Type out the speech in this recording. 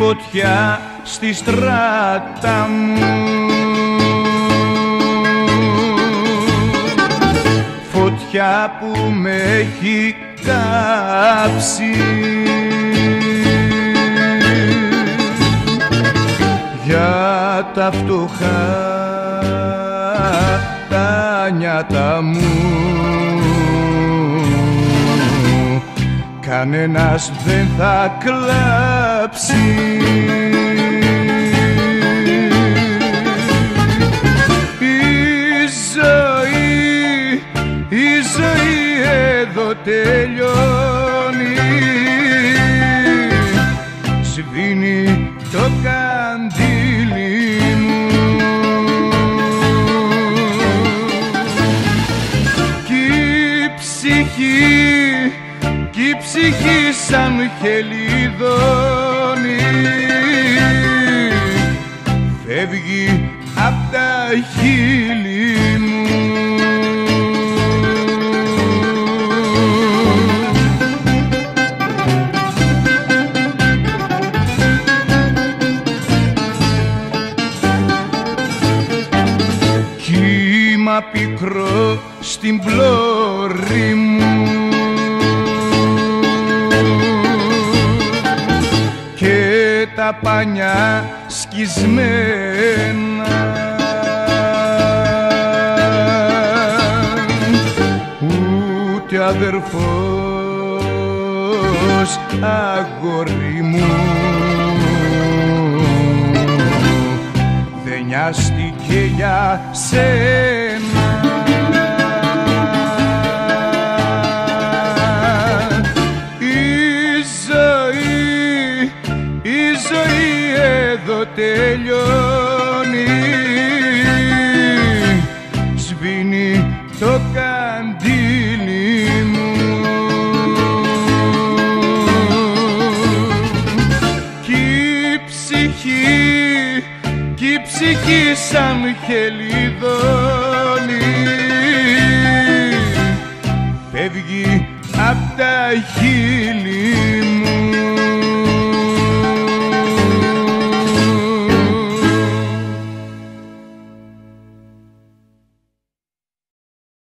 φωτιά στη στράτα μου, φωτιά που με έχει κάψει για τα φτωχά τα νιάτα μου. Κανένας δεν θα κλάψει. Η ζωή εδώ τελειώνει, σβήνει το καντήλι μου κι η ψυχή σαν χελιδόνι φεύγει απ' τα χείλη μου. Κύμα πικρό στην πλώρη μου και τα πανιά σκισμένα, ούτε αδερφός αγόρι μου δεν νοιάστηκε για σένα. Η ζωή εδώ τελειώνει, σβήνει το καντήλι μου κι η ψυχή σαν χελιδόνι φεύγει απ' τα χείλη μου.